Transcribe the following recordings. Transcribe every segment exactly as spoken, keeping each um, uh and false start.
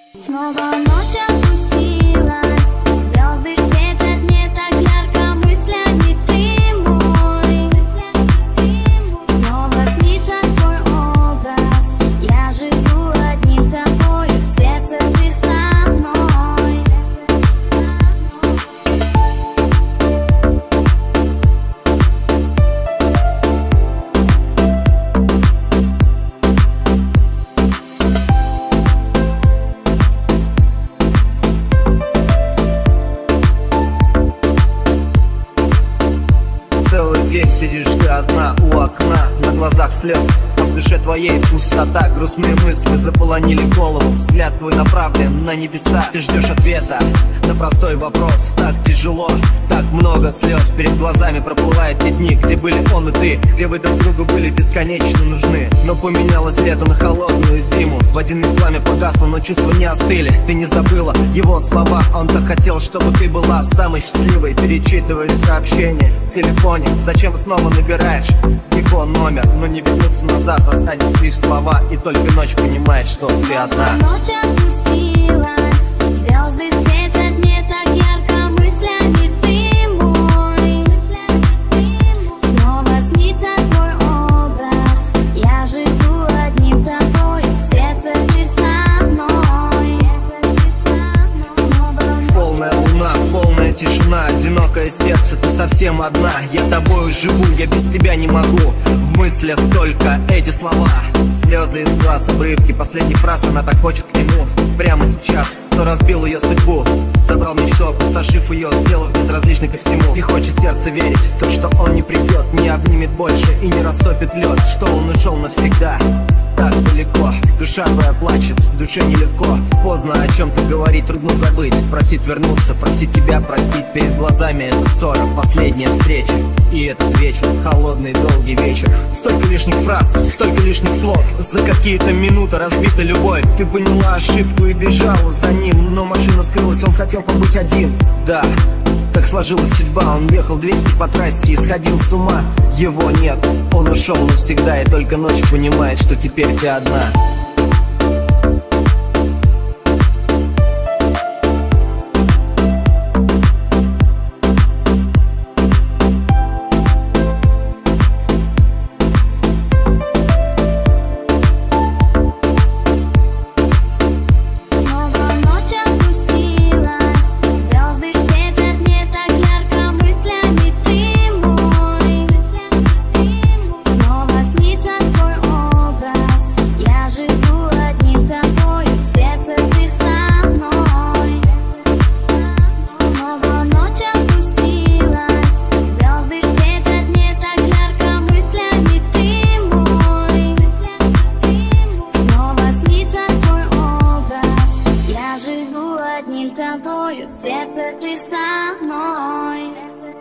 Снова ночь опустилась, звезды светят не так ярко, мыслями ты мой. Снова снится твой образ, я живу одним тобою, в сердце ты со мной. Целый день сидишь ты одна у окна, на глазах слез, а в душе твоей пустота. Грустные мысли заполонили голову, взгляд твой направлен на небеса. Ты ждешь ответа на простой вопрос, так тяжело, так много слез. Перед глазами проплывают те дни, где были он и ты, где вы друг другу были бесконечно нужны. Но поменялось лето на холодную зиму, в один миг пламя погасло, но чувства не остыли. Ты не забыла его слова, он так хотел, чтобы ты была самой счастливой. Перечитывали сообщения в телефоне, зачем снова набираешь его номер, но не вернуться назад, останется лишь слова. И только ночь понимает, что ты одна. Ночь опустилась, звезды светят не так ярко, мыслями ты мой. Снова снится твой образ, я живу одним тобою, в сердце ты со мной. Полная луна, полная тишина, одинокое сердце, ты совсем одна. Я тобою живу, я без тебя не могу, в мыслях только эти слова. Слезы из глаз, обрывки последних фраз, она так хочет к нему прямо сейчас. Кто разбил ее судьбу, забрал мечту, опустошив ее, сделав безразличной ко всему. И хочет сердце верить в то, что он не придет, не обнимет больше и не растопит лед, что он ушел навсегда так далеко. Душа твоя плачет, душе нелегко, поздно о чем-то говорить, трудно забыть, просить вернуться, просить тебя простить. Перед глазами эта ссора, последняя встреча, и этот вечер, холодный долгий вечер. Столько лишних фраз, столько лишних слов, за какие-то минуты разбита любовь. Ты поняла ошибку и бежала за ним, но машина скрылась, он хотел побыть один. Да, так сложилась судьба, он ехал двести по трассе и сходил с ума. Его нет, он ушел навсегда, и только ночь понимает, что теперь ты одна. Тобою, в сердце ты со мной.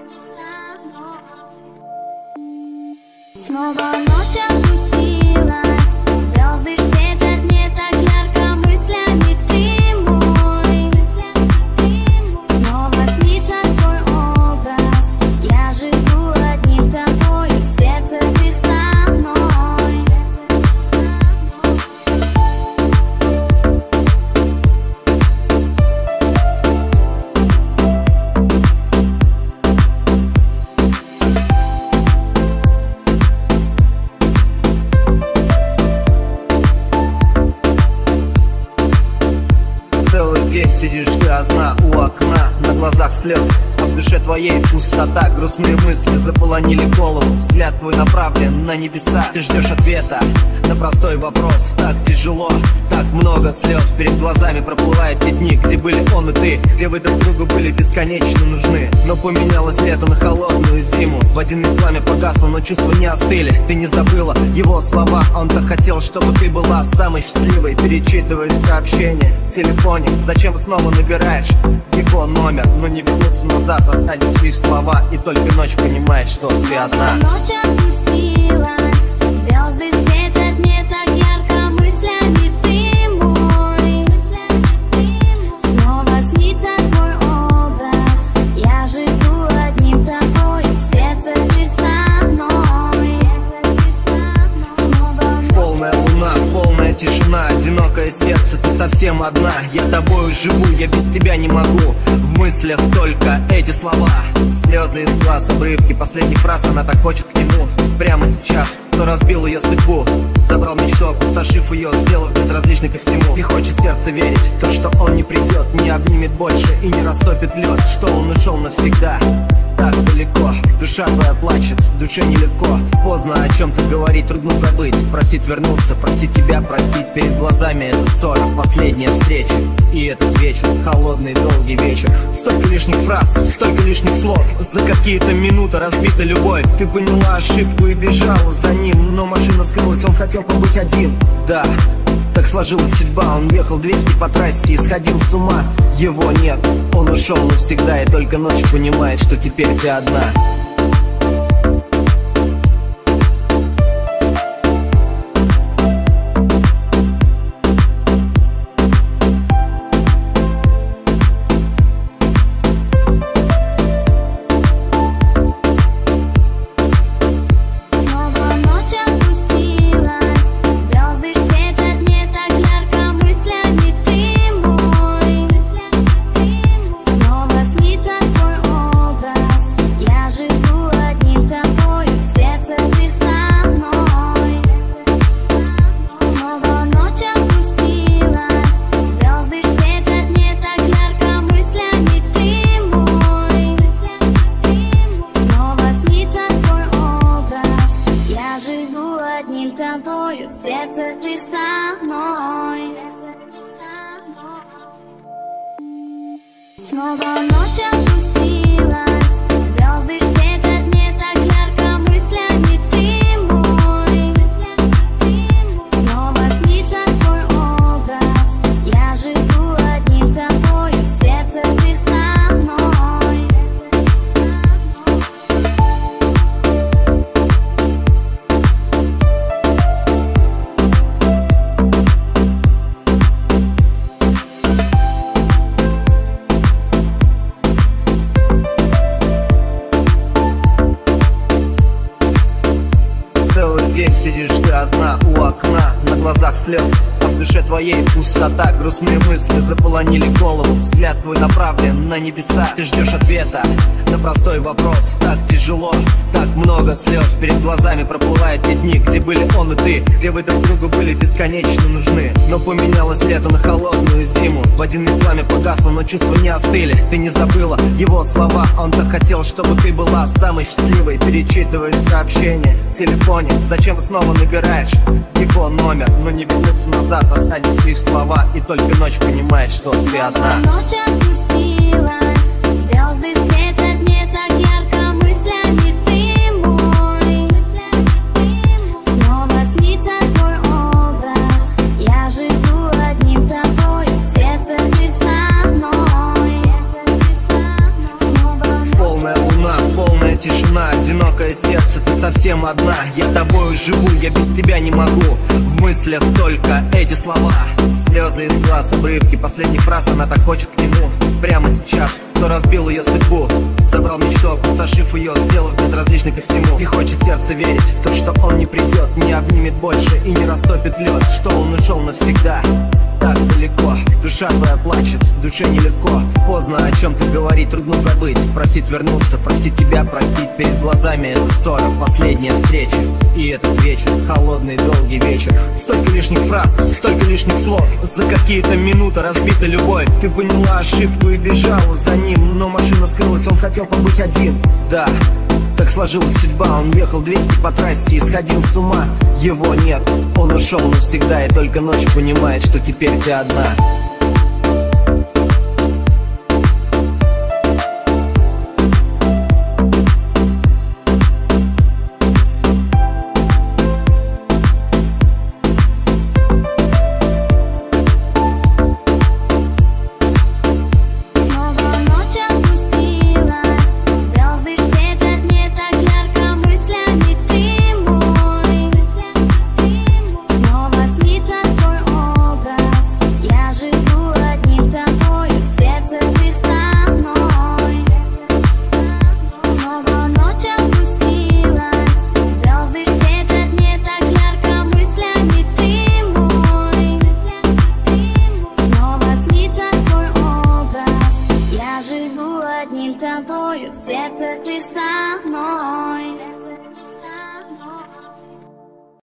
Снова ночь опустилась, звезды светят не так ярко, мыслями ты мой. Снова снится твой образ, я живу одним тобою, в сердце ты со мной. Сидишь ты одна у окна, на глазах слез, а в душе твоей пустота. Грустные мысли заполонили голову, взгляд твой направлен на небеса. Ты ждешь ответа на простой вопрос, так тяжело, так много слез. Перед глазами проплывают те дни, где были он и ты, где вы друг другу были бесконечно нужны. Но поменялось лето на холодную зиму, в один миг пламя погасло, но чувства не остыли. Ты не забыла его слова, он так хотел, чтобы ты была самой счастливой. Перечитывали сообщения в телефоне, зачем снова набираешь его номер, но не вернуться назад, останется лишь слова. И только ночь понимает, что ты одна. Ночь опустилась, звезды светят не так ярко, мыслями ты мой. Снова снится твой образ, я живу одним тобою, в сердце ты со мной. Полная луна, полная тишина, одинокое сердце, сердце, ты совсем одна. Я тобою живу, я без тебя не могу. В мыслях только эти слова. Слезы из глаз, обрывки последних фраз. Она так хочет к нему прямо сейчас. Кто разбил ее судьбу, забрал мечту, опустошив ее, сделав безразличной ко всему. И хочет сердце верить в то, что он не придет, не обнимет больше и не растопит лед, что он ушел навсегда. Так далеко, душа твоя плачет, душе нелегко. Поздно о чем-то говорить, трудно забыть. Просить вернуться, просить тебя простить. Перед глазами эта ссора, последняя встреча. И этот вечер, холодный долгий вечер. Столько лишних фраз, столько лишних слов. За какие-то минуты разбита любовь. Ты поняла ошибку и бежала за ним, но машина скрылась, он хотел побыть один. Да, так сложилась судьба, он ехал двести по трассе и сходил с ума. Его нет, он ушел навсегда, и только ночь понимает, что теперь ты одна. В сердце ты со мной. Снова ночь опустилась, звезды светят не так ярко, мыслями ты мой. Снова снится твой образ, я живу одним тобою, в сердце ты со мной. Сидишь ты одна у окна, на глазах слез, а в душе твоей пустота. Грустные мысли заполонили голову, взгляд твой направлен на небеса. Ты ждешь ответа на простой вопрос. Так тяжело, так много слез. Перед глазами проплывают те дни, где были он и ты, где вы друг другу были бесконечно нужны. Но поменялось лето на холодную зиму, в один миг пламя погасло, но чувства не остыли. Ты не забыла его слова, он так хотел, чтобы ты была самой счастливой. Перечитываешь сообщения в телефоне, зачем снова набираешь его номер, но не вернуться назад, останется лишь слова. И только ночь понимает, что ты одна. Ночь опустилась, звезды светят не так ярко, мыслями ты мой. Снова снится твой образ, я живу одним тобою, в сердце ты со мной. Полная луна, полная тишина, одинокое сердце, ты совсем одна. Я тобою живу, я без тебя не могу. В мыслях только эти слова. Слезы из глаз, обрывки последних фраз. Она так хочет к нему прямо сейчас. Кто разбил ее судьбу, забрал мечту, опустошив ее, сделав безразличной ко всему. И хочет сердце верить в то, что он не придет, не обнимет больше и не растопит лед, что он ушел навсегда. Так далеко, душа твоя плачет, душе нелегко. Поздно о чем-то говорить, трудно забыть. Просить вернуться, просить тебя простить. Перед глазами эта ссора, последняя встреча. И этот вечер, холодный долгий вечер. Столько лишних фраз, столько лишних слов. За какие-то минуты разбита любовь. Ты поняла ошибку и бежала за ним, но машина скрылась, он хотел побыть один. Да, так сложилась судьба, он ехал двести по трассе и сходил с ума. Его нет, он ушел навсегда, и только ночь понимает, что теперь ты одна. Я живу тобою, в сердце ты со мной.